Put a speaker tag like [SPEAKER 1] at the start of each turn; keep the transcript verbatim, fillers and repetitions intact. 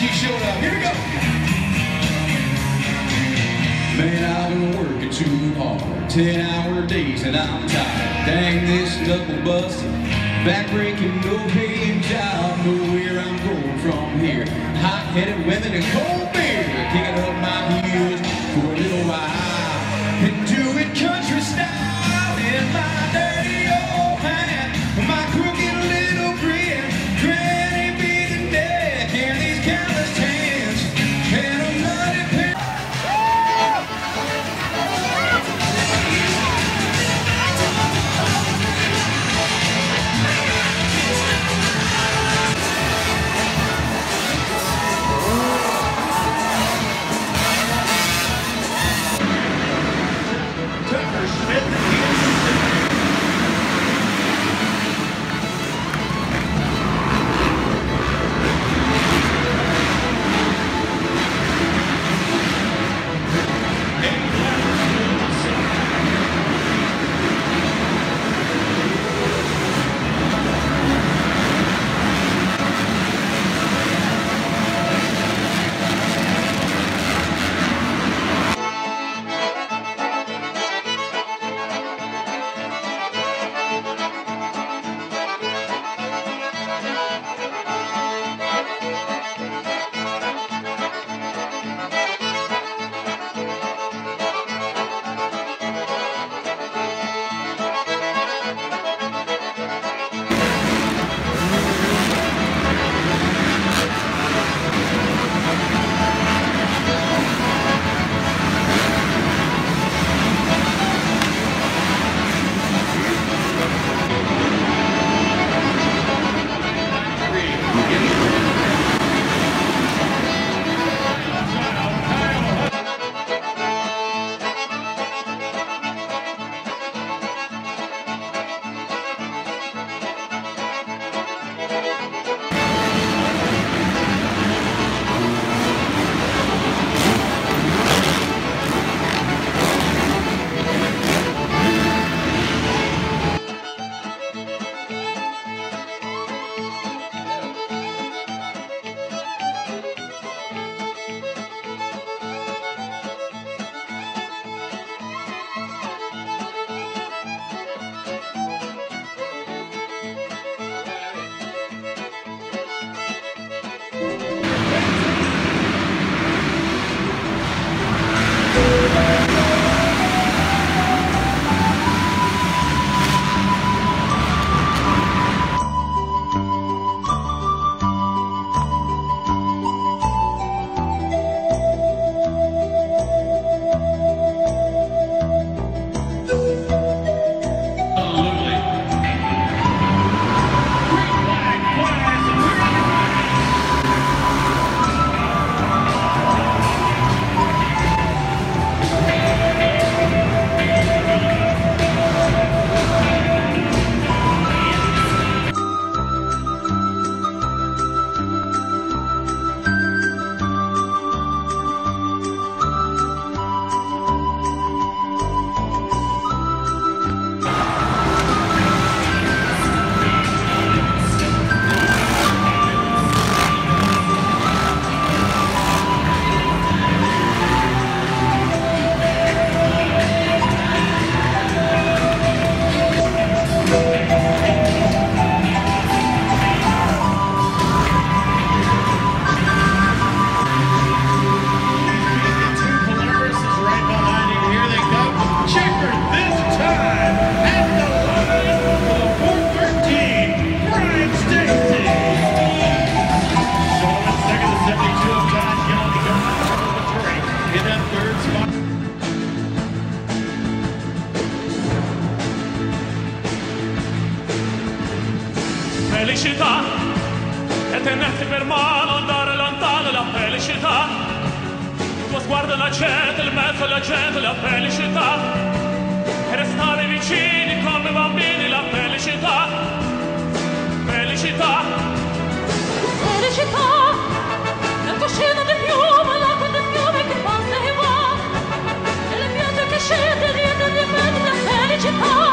[SPEAKER 1] she showed up. Here we go. Man, I've been working too hard, ten hour days and I'm tired. Dang this knuckle busting, back breaking, no paying job. Know where I'm going from here. Hot-headed women and cold beer, kicking up my heels for a little while and do it country style in my dirty old hat, my crooked little grin, granny beating neck and these calloused hands and a muddy pen.
[SPEAKER 2] Felicità e tenerti per mano, andare lontano la felicità. Il tuo sguardo è la gente, il mezzo è la gente, la felicità. E restare vicini come bambini, la felicità. Felicità.
[SPEAKER 3] Felicità, nel cuscino di piume, l'acqua del fiume che passa e va, e le piogge che scende, ride di me, la felicità.